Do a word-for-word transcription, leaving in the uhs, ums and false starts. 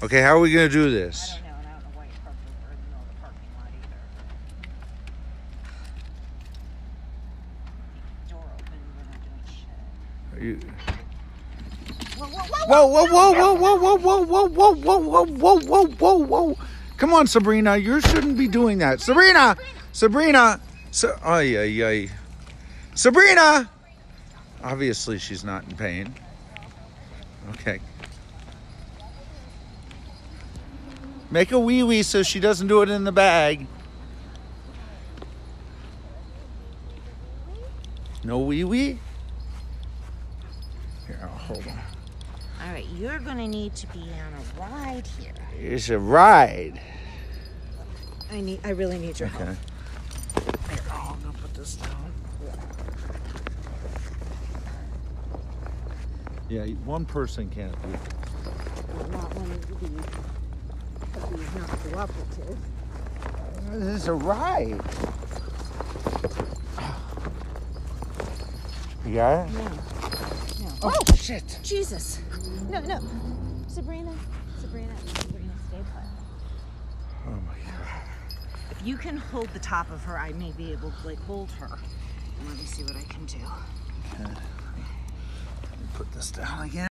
Okay, how are we going to do this? I don't know, and I don't know why you parked over in the middle of the parking lot either. Door open, we're not doing shit. Are you... Whoa, whoa, Whoa, whoa, whoa, whoa, whoa, whoa, whoa, whoa, whoa, whoa, whoa, whoa, whoa, whoa. Come on, Sabrina, you shouldn't be doing that. Sabrina, Sabrina, so, ay, ay, ay. Sabrina! Obviously, she's not in pain. Okay. Make a wee-wee so she doesn't do it in the bag. No wee-wee? Here, I'll hold on. All right, you're gonna need to be on a ride here. It's a ride. I need. I really need your Okay. help. Here, oh, I'm gonna put this down. Yeah, one person can't do it. Well, not one of these. Of these not cooperative. This is a ride. You got it? No. No. Oh, oh shit. Jesus. No, no. Sabrina. Sabrina. Sabrina, stay put. Oh my God. If you can hold the top of her, I may be able to like hold her. Let me see what I can do. Okay. Let me put this down again.